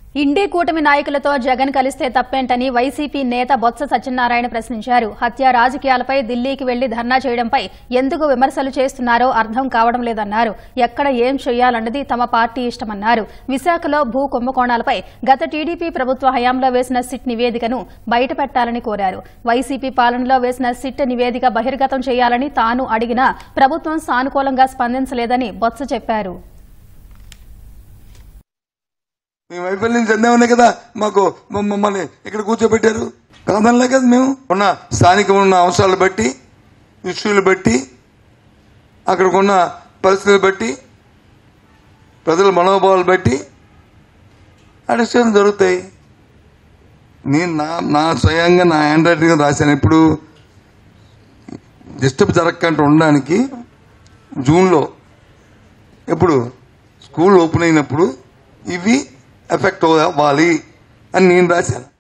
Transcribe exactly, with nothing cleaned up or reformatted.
ఇండి కూటమి నాయకులతో జగన్ కలిస్తే తప్పేంటని వైసీపీ నేత బొత్స సత్యనారాయణ ప్రశ్నించారు. హత్య రాజకీయాలపై ఢిల్లీకి వెళ్లి ధర్నా చేయడంపై ఎందుకు విమర్శలు చేస్తున్నారో అర్థం కావడం లేదన్నారు. ఎక్కడ ఏం చేయాలన్నది తమ పార్టీ ఇష్టమన్నారు. విశాఖలో భూ కుంభకోణాలపై గత టీడీపీ ప్రభుత్వ హయాంలో వేసిన సిట్ నివేదికను బయటపెట్టాలని కోరారు. వైసీపీ పాలనలో వేసిన సిట్ నివేదిక బహిర్గతం చేయాలని తాను అడిగినా ప్రభుత్వం సానుకూలంగా స్పందించలేదని బొత్స చెప్పారు. మేము వైఫల్యం చెందామనే కదా మాకు మమ్మల్ని ఇక్కడ కూర్చోబెట్టారు. కాదనలే కదా మేము ఉన్న స్థానిక ఉన్న అవసరాలు బట్టి, ఇష్యూలు బట్టి, అక్కడికున్న పరిస్థితులు బట్టి, ప్రజల మనోభావాలు బట్టి అడిషన్ జరుగుతాయి. నేను నా నా స్వయంగా నా హ్యాండ్ రైటింగ్ రాశాను. ఇప్పుడు డిస్టర్బ్ జరగకుండా ఉండడానికి జూన్లో ఎప్పుడు స్కూల్ ఓపెన్ అయినప్పుడు ఇవి ఎఫెక్ట్ అవ్వాలి అని నేను రాశాను.